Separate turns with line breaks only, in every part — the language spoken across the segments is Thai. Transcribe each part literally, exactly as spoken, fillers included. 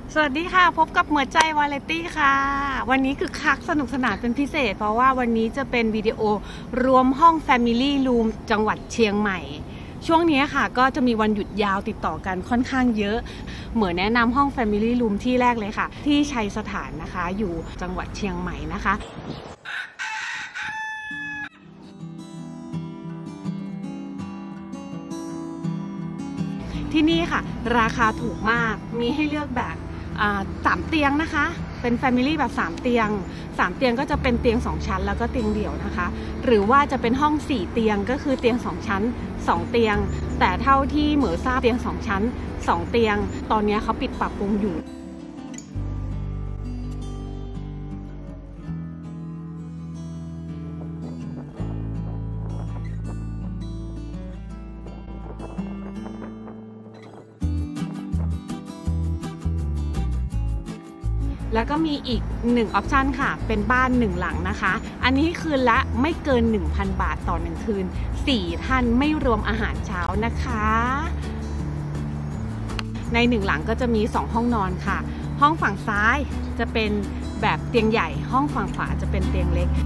สวัสดีค่ะพบกับเหมือใจวาเลตี้ค่ะวันนี้คือคักสนุกสนานเป็นพิเศษเพราะว่าวันนี้จะเป็นวิดีโอรวมห้อง Family Room จังหวัดเชียงใหม่ช่วงนี้ค่ะก็จะมีวันหยุดยาวติดต่อกันค่อนข้างเยอะเหมือนแนะนำห้อง Family Room ที่แรกเลยค่ะที่ชัยสถานนะคะอยู่จังหวัดเชียงใหม่นะคะที่นี่ค่ะราคาถูกมากมีให้เลือกแบบสามเตียงนะคะเป็น Family แบบสามเตียงสามเตียงก็จะเป็นเตียงสองชั้นแล้วก็เตียงเดี่ยวนะคะหรือว่าจะเป็นห้องสี่เตียงก็คือเตียงสองชั้นสองเตียงแต่เท่าที่เหมือทราบเตียงสองชั้นสองเตียงตอนนี้เขาปิดปรับปรุงอยู่แล้วก็มีอีกหนึ่งออปชันค่ะเป็นบ้านหนึ่งหลังนะคะอันนี้คืนละไม่เกิน หนึ่งพัน บาทต่อหนึ่งคืนสี่ท่านไม่รวมอาหารเช้านะคะในหนึ่งหลังก็จะมีสองห้องนอนค่ะห้องฝั่งซ้ายจะเป็นแบบเตียงใหญ่ห้องฝั่งขวาจะเป็นเตียงเล็ก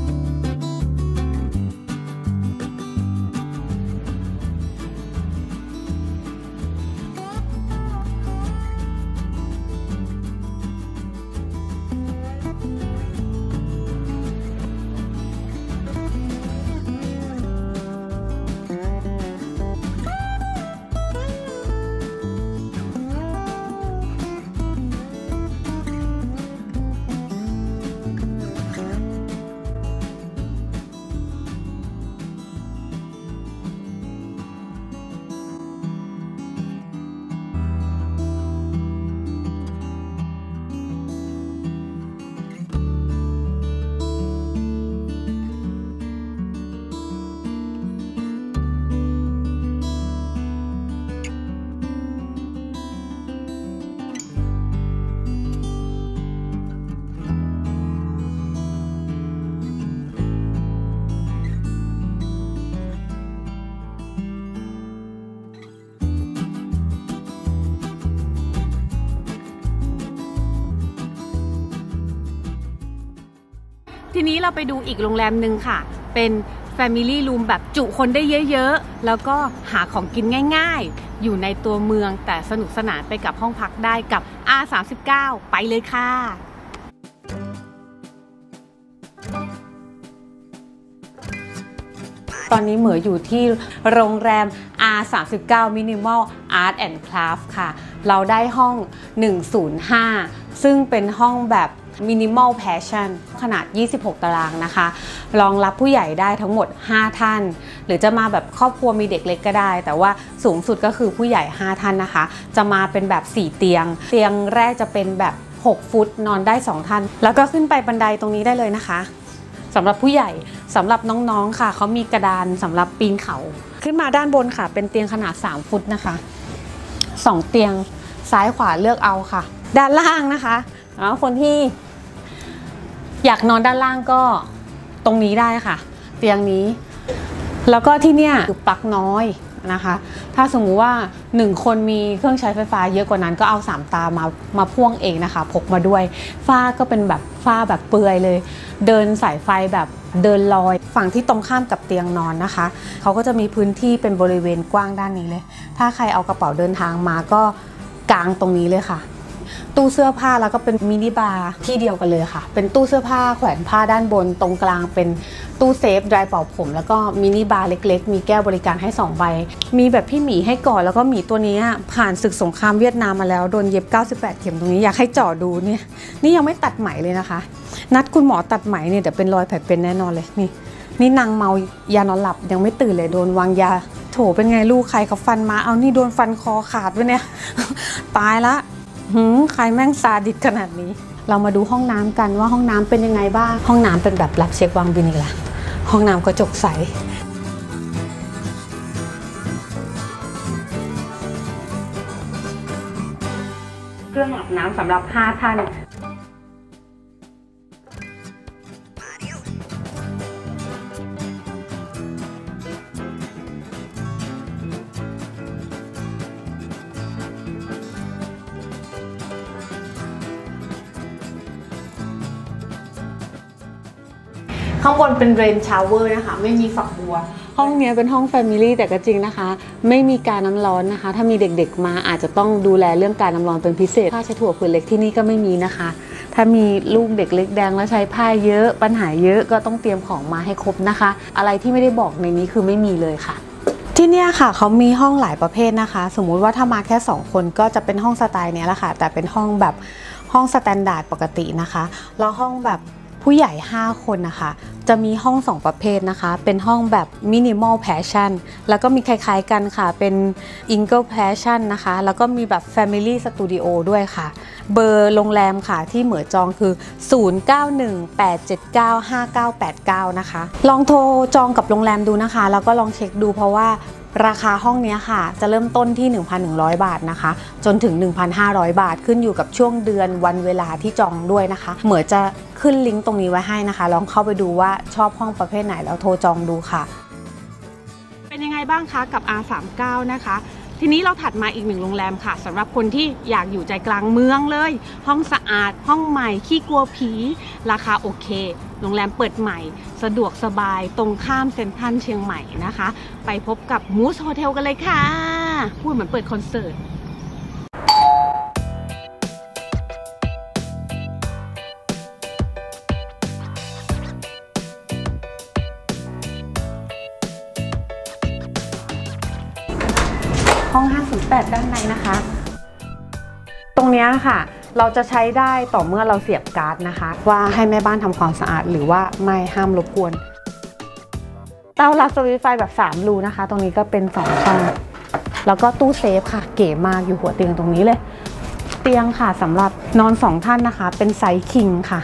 ทีนี้เราไปดูอีกโรงแรมหนึ่งค่ะเป็น Family Room แบบจุคนได้เยอะๆแล้วก็หาของกินง่ายๆอยู่ในตัวเมืองแต่สนุกสนานไปกับห้องพักได้กับ อาร์ สามสิบเก้า ไปเลยค่ะตอนนี้เหมืออยู่ที่โรงแรม อาร์ สามสิบเก้า Minimal Art and Craft ค่ะเราได้ห้องหนึ่งศูนย์ห้าซึ่งเป็นห้องแบบ Minimal Passion ขนาดยี่สิบหกตารางนะคะรองรับผู้ใหญ่ได้ทั้งหมดห้าท่านหรือจะมาแบบครอบครัวมีเด็กเล็กก็ได้แต่ว่าสูงสุดก็คือผู้ใหญ่ห้าท่านนะคะจะมาเป็นแบบสี่เตียงเตียงแรกจะเป็นแบบหกฟุตนอนได้สองท่านแล้วก็ขึ้นไปบันไดตรงนี้ได้เลยนะคะสำหรับผู้ใหญ่สำหรับน้องๆค่ะเขามีกระดานสำหรับปีนเขาขึ้นมาด้านบนค่ะเป็นเตียงขนาดสามฟุตนะคะสองเตียงซ้ายขวาเลือกเอาค่ะด้านล่างนะคะแล้วคนที่อยากนอนด้านล่างก็ตรงนี้ได้ค่ะเตียงนี้แล้วก็ที่เนี่ยคือปลั๊กน้อยนะคะถ้าสมมุติว่าหนึ่งคนมีเครื่องใช้ไฟฟ้าเยอะกว่านั้นก็เอาสามตามามาพ่วงเองนะคะพกมาด้วยฝ้าก็เป็นแบบฝ้าแบบเปลือยเลยเดินสายไฟแบบเดินลอยฝั่งที่ตรงข้ามกับเตียงนอนนะคะเขาก็จะมีพื้นที่เป็นบริเวณกว้างด้านนี้เลยถ้าใครเอากระเป๋าเดินทางมาก็กางตรงนี้เลยค่ะตู้เสื้อผ้าแล้วก็เป็นมินิบาร์ที่เดียวกันเลยค่ะเป็นตู้เสื้อผ้าแขวนผ้าด้านบนตรงกลางเป็นตู้เซฟไดร์เป่าผมแล้วก็มินิบาร์เล็กๆมีแก้วบริการให้สองใบมีแบบพี่หมีให้ก่อนแล้วก็หมีตัวนี้ผ่านศึกสงครามเวียดนามมาแล้วโดนเย็บเก้าสิบแปดเข็มตรงนี้อยากให้เจาะดูเนี่ยนี่ยังไม่ตัดไหมเลยนะคะนัดคุณหมอตัดไหมเนี่ยเดี๋ยวเป็นรอยแผลเป็นแน่นอนเลยนี่นี่นางเมายานอนหลับยังไม่ตื่นเลยโดนวางยาโถเป็นไงลูกใครเขาฟันมาเอานี่โดนฟันคอขาดไปเนี่ยตายละหืมใครแม่งซาดิสขนาดนี้เรามาดูห้องน้ำกันว่าห้องน้ำเป็นยังไงบ้างห้องน้ำเป็นแบบรับเช็ควางบินอีกละห้องน้ำกระจกใสเครื่องอาบน้ำสำหรับห้าท่านข้างบนเป็นเรนชาวเวอร์นะคะไม่มีฝักบัวห้องนี้เป็นห้องแฟมิลี่แต่ก็จริงนะคะไม่มีการน้ำร้อนนะคะถ้ามีเด็กๆมาอาจจะต้องดูแลเรื่องการน้ำร้อนเป็นพิเศษผ้าเช็ดถั่วผืนเล็กที่นี่ก็ไม่มีนะคะถ้ามีลูกเด็กเล็กแดงแล้วใช้ผ้าเยอะปัญหาเยอะก็ต้องเตรียมของมาให้ครบนะคะอะไรที่ไม่ได้บอกในนี้คือไม่มีเลยค่ะที่นี่ค่ะเขามีห้องหลายประเภทนะคะสมมุติว่าถ้ามาแค่สองคนก็จะเป็นห้องสไตล์นี้แหละค่ะแต่เป็นห้องแบบห้องสแตนดาร์ดปกตินะคะแล้วห้องแบบผู้ใหญ่ห้าคนนะคะจะมีห้องสองประเภทนะคะเป็นห้องแบบมินิมอลแพชชั่นแล้วก็มีคล้ายๆกันค่ะเป็นอิงเกิลแพชชั่นนะคะแล้วก็มีแบบ Family Studio ด้วยค่ะเบอร์โรงแรมค่ะที่เหมือจองคือศูนย์ เก้า หนึ่ง แปด เจ็ด เก้า ห้า เก้า แปด เก้านะคะลองโทรจองกับโรงแรมดูนะคะแล้วก็ลองเช็คดูเพราะว่าราคาห้องนี้ค่ะจะเริ่มต้นที่ หนึ่งพันหนึ่งร้อย บาทนะคะจนถึง หนึ่งพันห้าร้อย บาทขึ้นอยู่กับช่วงเดือนวันเวลาที่จองด้วยนะคะเหมือนจะขึ้นลิงก์ตรงนี้ไว้ให้นะคะลองเข้าไปดูว่าชอบห้องประเภทไหนแล้วโทรจองดูค่ะเป็นยังไงบ้างคะกับ อาร์ สามสิบเก้า นะคะทีนี้เราถัดมาอีกหนึ่งโรงแรมค่ะสำหรับคนที่อยากอยู่ใจกลางเมืองเลยห้องสะอาดห้องใหม่ขี้กลัวผีราคาโอเคโรงแรมเปิดใหม่สะดวกสบายตรงข้ามเซ็นทรัลเชียงใหม่นะคะไปพบกับมูสโฮเทลกันเลยค่ะพูดเหมือนเปิดคอนเสิร์ตห้องห้าศูนย์แปดด้านในนะคะตรงนี้ค่ะเราจะใช้ได้ต่อเมื่อเราเสียบการ์ดนะคะว่าให้แม่บ้านทำความสะอาดหรือว่าไม่ห้ามรบกวนเตารับสวิตช์ไฟแบบสามรูนะคะตรงนี้ก็เป็นสองช่องแล้วก็ตู้เซฟค่ะเก๋มากอยู่หัวเตียงตรงนี้เลยเตียงค่ะสำหรับนอนสองท่านนะคะเป็นไซส์คิงค่ะ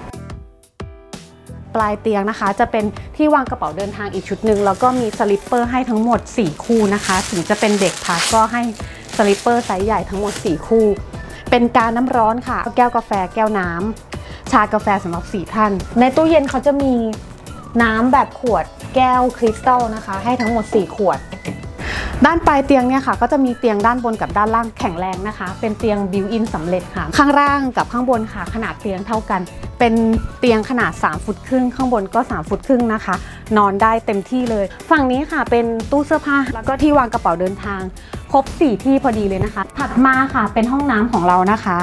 ปลายเตียงนะคะจะเป็นที่วางกระเป๋าเดินทางอีกชุดหนึ่งแล้วก็มีสลิปเปอร์ให้ทั้งหมดสี่คู่นะคะถึงจะเป็นเด็กพักก็ให้สลิปเปอร์ไซส์ใหญ่ทั้งหมดสี่คู่เป็นกาน้ำร้อนค่ะแก้วกาแฟแก้วน้ำชากาแฟสำหรับสี่ท่านในตู้เย็นเขาจะมีน้ำแบบขวดแก้วคริสตัลนะคะให้ทั้งหมดสี่ขวดด้านปลายเตียงเนี่ยค่ะก็จะมีเตียงด้านบนกับด้านล่างแข็งแรงนะคะเป็นเตียงบิวอินสำเร็จค่ะข้างล่างกับข้างบนค่ะขนาดเตียงเท่ากันเป็นเตียงขนาดสามฟุตครึ่งข้างบนก็สามฟุตครึ่งนะคะนอนได้เต็มที่เลยฝั่งนี้ค่ะเป็นตู้เสื้อผ้าแล้วก็ที่วางกระเป๋าเดินทางครบสี่ที่พอดีเลยนะคะถัดมาค่ะเป็นห้องน้ำของเรานะคะ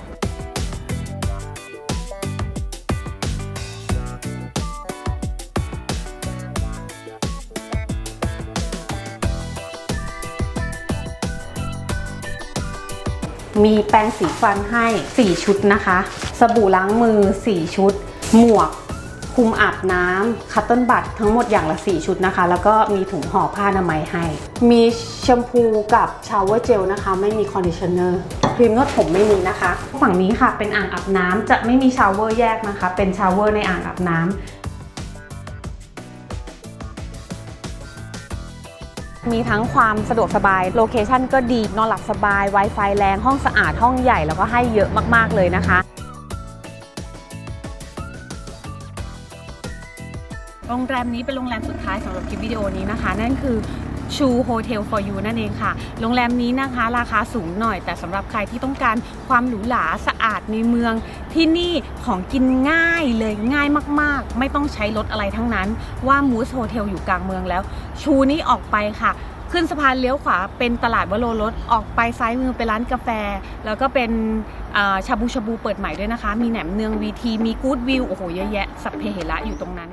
มีแปรงสีฟันให้สี่ชุดนะคะสบู่ล้างมือสี่ชุดหมวกคุมอาบน้ำคัตเติ้ลบัตทั้งหมดอย่างละสี่ชุดนะคะแล้วก็มีถุงห่อผ้าอนามัยให้มีแชมพูกับชาวเวอร์เจลนะคะไม่มีคอนดิชเนอร์ครีมนวดผมไม่มีนะคะฝั่งนี้ค่ะเป็นอ่างอาบน้ำจะไม่มีชาวเวอร์แยกนะคะเป็นชาวเวอร์ในอ่างอาบน้ำมีทั้งความสะดวกสบายโลเคชั่นก็ดีนอนหลับสบาย Wi-Fi แรงห้องสะอาดห้องใหญ่แล้วก็ให้เยอะมากๆเลยนะคะโรงแรมนี้เป็นโรงแรมสุดท้ายสำหรับคลิปวิดีโอนี้นะคะนั่นคือชูโฮเทล for you นั่นเองค่ะโรงแรมนี้นะคะราคาสูงหน่อยแต่สำหรับใครที่ต้องการความหรูหราสะอาดในเมืองที่นี่ของกินง่ายเลยง่ายมากๆไม่ต้องใช้รถอะไรทั้งนั้นว่ามูสโฮเทลอยู่กลางเมืองแล้วชูนี้ออกไปค่ะขึ้นสะพานเลี้ยวขวาเป็นตลาดวโรรสออกไปซ้ายมือเป็นร้านกาแฟแล้วก็เป็นชาบูชาบูเปิดใหม่ด้วยนะคะมีแหนมเนืองวีทีมีกู๊ดวิวโอ้โหเยอะแยะสัพเพเหระอยู่ตรงนั้น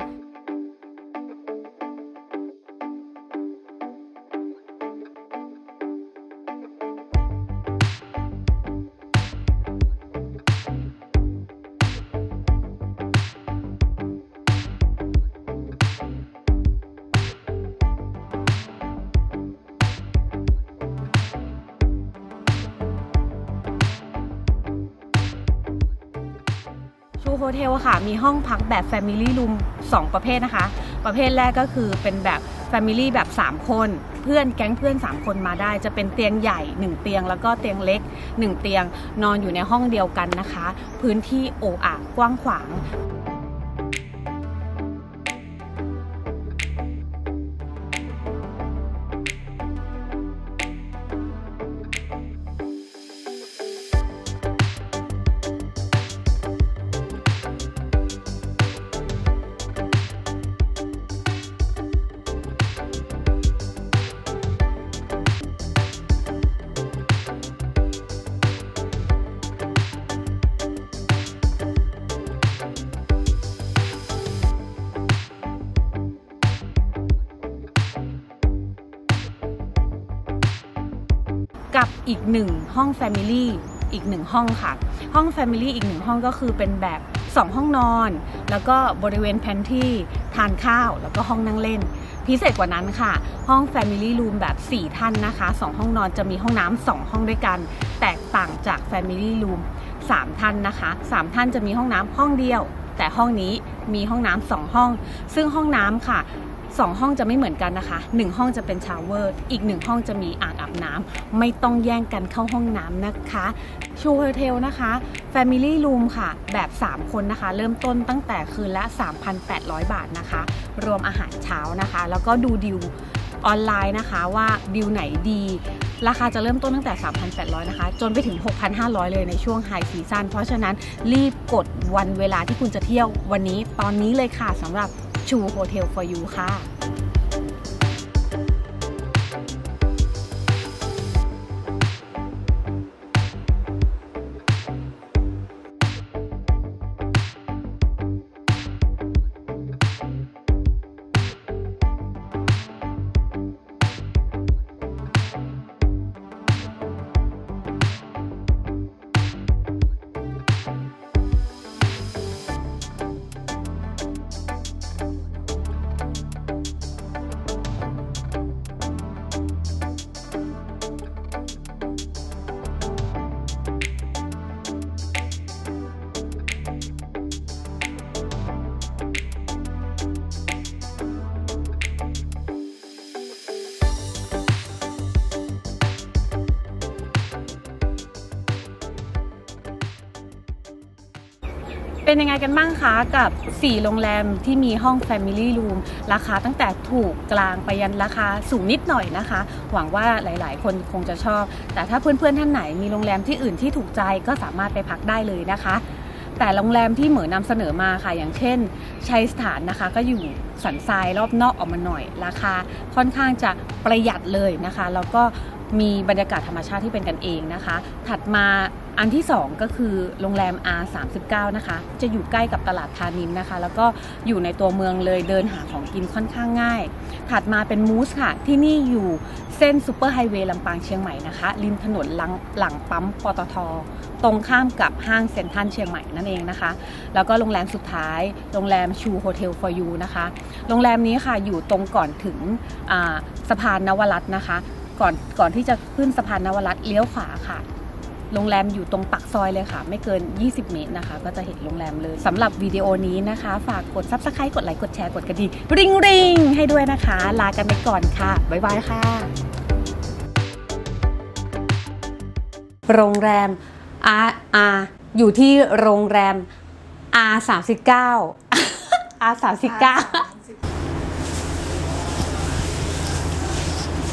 ชูโฮเทลค่ะมีห้องพักแบบ Family Room สองประเภทนะคะประเภทแรกก็คือเป็นแบบ Family แบบสามคนเพื่อนแก๊งเพื่อนสามคนมาได้จะเป็นเตียงใหญ่หนึ่งเตียงแล้วก็เตียงเล็กหนึ่งเตียงนอนอยู่ในห้องเดียวกันนะคะพื้นที่โอ่อ่างกว้างขวางอีกหนึ่งห้อง Family อีกหนึ่งห้องค่ะห้อง Family อีกหนึ่งห้องก็คือเป็นแบบสองห้องนอนแล้วก็บริเวณแพนทรีทานข้าวแล้วก็ห้องนั่งเล่นพิเศษกว่านั้นค่ะห้อง Family Room แบบสี่ท่านนะคะสองห้องนอนจะมีห้องน้ำสองห้องด้วยกันแตกต่างจาก Family Room สามท่านนะคะสามท่านจะมีห้องน้ำห้องเดียวแต่ห้องนี้มีห้องน้ำสองห้องซึ่งห้องน้ำค่ะสองห้องจะไม่เหมือนกันนะคะหนึ่งห้องจะเป็นชาวเวอร์อีกหนึ่งห้องจะมีอ่างอาบน้ำไม่ต้องแย่งกันเข้าห้องน้ำนะคะชูโฮเทลนะคะ Family Room ค่ะแบบสามคนนะคะเริ่มต้นตั้งแต่คืนละ สามพันแปดร้อย บาทนะคะรวมอาหารเช้านะคะแล้วก็ดูดีลออนไลน์นะคะว่าดีลไหนดีราคาจะเริ่มต้นตั้งแต่ สามพันแปดร้อย นะคะจนไปถึง หกพันห้าร้อย เลยในช่วงไฮซีซั่นเพราะฉะนั้นรีบกดวันเวลาที่คุณจะเที่ยววันนี้ตอนนี้เลยค่ะสำหรับชูโฮเทล for you ค่ะเป็นยังไงกันบ้างคะกับสี่โรงแรมที่มีห้อง Family Room ราคาตั้งแต่ถูกกลางไปยันราคาสูงนิดหน่อยนะคะหวังว่าหลายๆคนคงจะชอบแต่ถ้าเพื่อนๆท่านไหนมีโรงแรมที่อื่นที่ถูกใจก็สามารถไปพักได้เลยนะคะแต่โรงแรมที่เหมือนนำเสนอมาค่ะอย่างเช่นชัยสถานนะคะก็อยู่สันทรายรอบนอกออกมาหน่อยราคาค่อนข้างจะประหยัดเลยนะคะแล้วก็มีบรรยากาศธรรมชาติที่เป็นกันเองนะคะถัดมาอันที่สองก็คือโรงแรม อาร์ สามสิบเก้า นะคะจะอยู่ใกล้กับตลาดธานินนะคะแล้วก็อยู่ในตัวเมืองเลยเดินหาของกินค่อนข้างง่ายถัดมาเป็นมูสค่ะที่นี่อยู่เส้นซูเปอร์ไฮเวย์ลำปางเชียงใหม่นะคะริมถนนหลังหลังปั๊มปตท.ตรงข้ามกับห้างเซ็นทรัลเชียงใหม่นั่นเองนะคะแล้วก็โรงแรมสุดท้ายโรงแรมชูโฮเทล for you นะคะโรงแรมนี้ค่ะอยู่ตรงก่อนถึงสะพานนวรัตน์นะคะก่อนก่อนที่จะขึ้นสะพานนวรัตน์เลี้ยวขวาค่ะโรงแรมอยู่ตรงปากซอยเลยค่ะไม่เกินยี่สิบเมตรนะคะก็จะเห็นโรงแรมเลยสำหรับวิดีโอนี้นะคะฝากกด ซับสไครบ์ กดไลค์กดแชร์กดกระดิ่งริงริงให้ด้วยนะคะลากันไปก่อนค่ะบ๊ายบายค่ะโรงแรม R R อยู่ที่โรงแรม อาร์ สามสิบเก้า อาร์ สามสิบเก้า